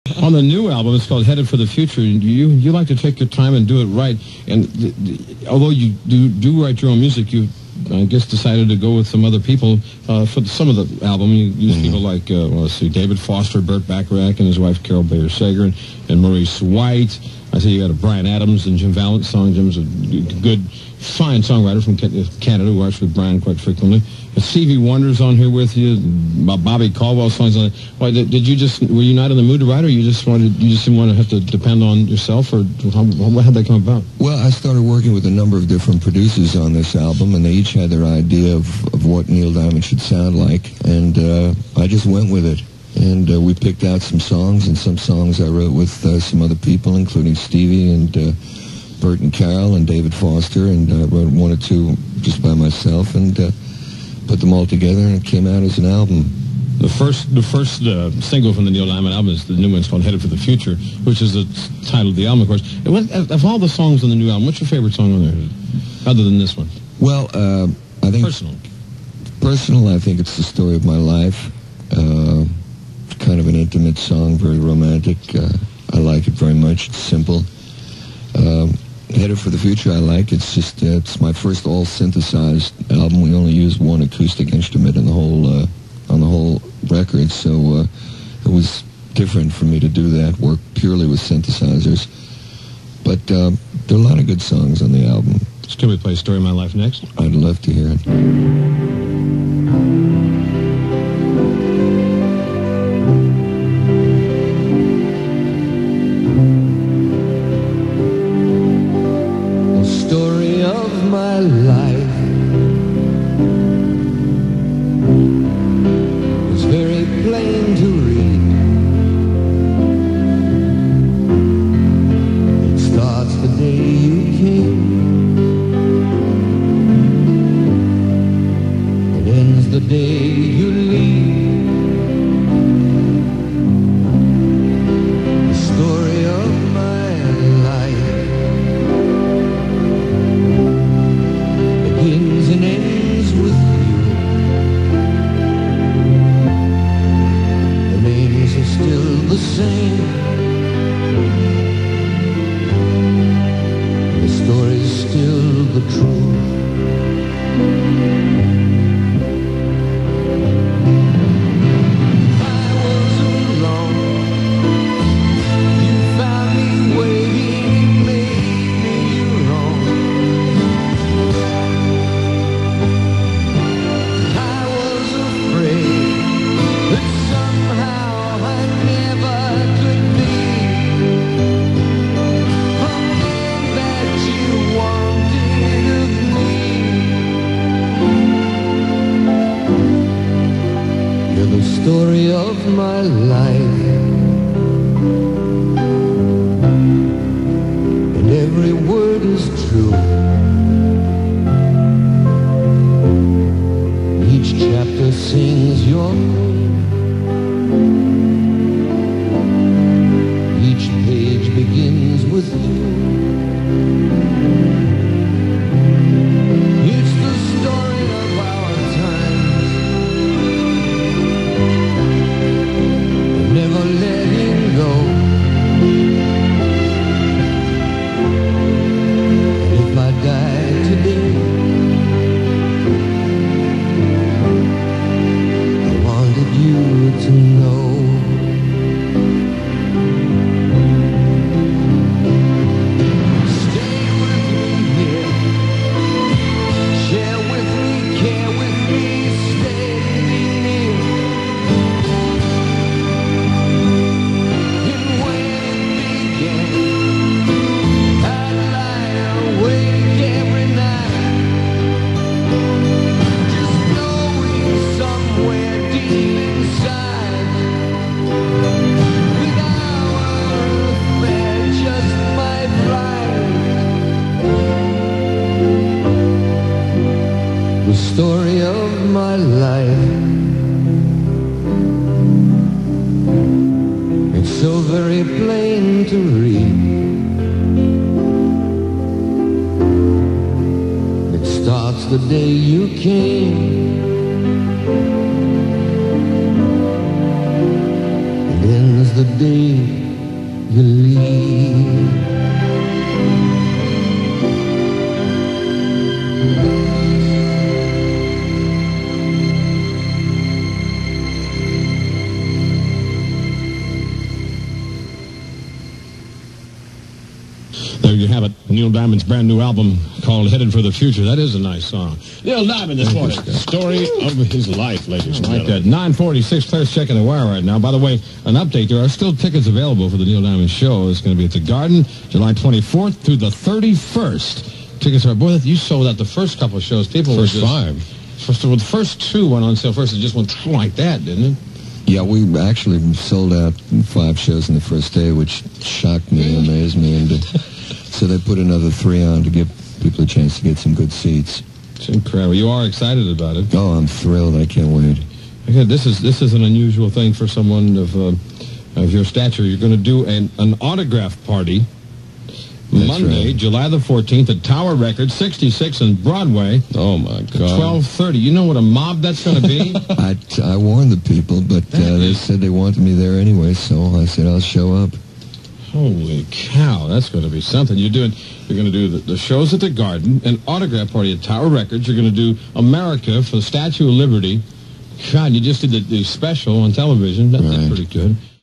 On the new album, it's called Headed for the Future. You like to take your time and do it right. And although you do write your own music, you, I guess, decided to go with some other people for some of the album. You use people like, let's see, David Foster, Burt Bacharach, and his wife Carol Bayer Sager, and Maurice White. I see you got a Brian Adams and Jim Valent song. Jim's a good, fine songwriter from Canada who works with Brian quite frequently. Stevie Wonder's on here with you. Bobby Caldwell songs on it. Why were you not in the mood to write, or you just didn't want to have to depend on yourself, or how did that come about? Well, I started working with a number of different producers on this album, and they each had their idea of what Neil Diamond should sound like, and I just went with it. And we picked out some songs, and some songs I wrote with some other people, including Stevie and Burt and Carol and David Foster, and I wrote one or two just by myself, and put them all together, and it came out as an album. The first single from the Neil Diamond album is the new one. It's called Headed for the Future, which is the title of the album, of course. Of all the songs on the new album, what's your favorite song on there, other than this one? Well, I think... Personal, I think it's the story of my life. Kind of an intimate song, very romantic. I like it very much. It's simple. Headed for the Future, I like. It's just it's my first all synthesized album. We only used one acoustic instrument in the whole on the whole record, so it was different for me to do that. Work purely with synthesizers. But there are a lot of good songs on the album. Can we play "Story of My Life" next? I'd love to hear it. My life is very plain to read. It starts the day you came. It ends the day you leave. The story of my life begins and ends with you. The names are still the same. The story's still the truth. I was alone. You found me waiting, made me your own. That somehow I never could be a man that you wanted of me. You're the story of my life, and every word is true. Each chapter sings your name. Each page begins with you. It's the story of our times, never letting go. And if I die today, you to know. Stay with me here, share with me, care with me, stay near. And when it began, I'd lie awake every night, just knowing somewhere deep inside, with our affair just might ride. The story of my life, it's so very plain to read. It starts the day you came, ends the day you leave. There you have it. Neil Diamond's brand new album called Headed for the Future. That is a nice song. Neil Diamond this morning. Story of his life, ladies and Like gentlemen. that. 9:46. Claire's checking the wire right now. By the way, an update. There are still tickets available for the Neil Diamond show. It's going to be at the Garden, July 24th through the 31st. Tickets are, boy, you sold out the first couple of shows. People First were just, five. the first two went on sale first. It just went like that, didn't it? Yeah, we actually sold out 5 shows in the first day, which shocked me and amazed me. And so they put another 3 on to give people a chance to get some good seats. It's incredible. You are excited about it. Oh, I'm thrilled. I can't wait. Again, this is an unusual thing for someone of your stature. You're going to do an autograph party That's Monday, right. July the 14th at Tower Records, 66 and Broadway, Oh, my God. 12:30. You know what a mob that's going to be? I warned the people, but they said they wanted me there anyway, so I said I'll show up. Holy cow, that's going to be something. You're going to do the shows at the Garden, an autograph party at Tower Records. You're going to do America for the Statue of Liberty. God, you just did the special on television. That's Right. pretty good.